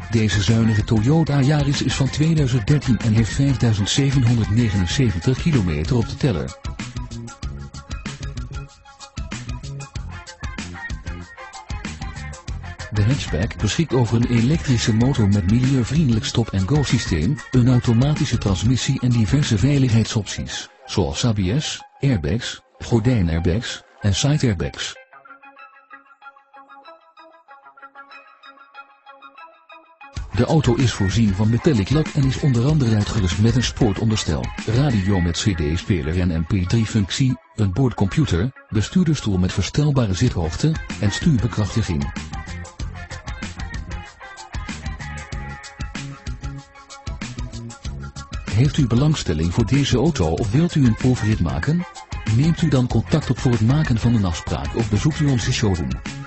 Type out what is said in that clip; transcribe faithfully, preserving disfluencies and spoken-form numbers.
Deze zuinige Toyota Yaris is van tweeduizend dertien en heeft vijfduizend zevenhonderdnegenenzeventig kilometer op de teller. De hatchback beschikt over een elektrische motor met milieuvriendelijk stop-and-go systeem, een automatische transmissie en diverse veiligheidsopties, zoals A B S, airbags, gordijnairbags en side airbags. De auto is voorzien van metallic lak en is onder andere uitgerust met een sportonderstel, radio met C D-speler en M P drie functie, een boordcomputer, bestuurdersstoel met verstelbare zithoogte en stuurbekrachtiging. Heeft u belangstelling voor deze auto of wilt u een proefrit maken? Neemt u dan contact op voor het maken van een afspraak of bezoekt u onze showroom.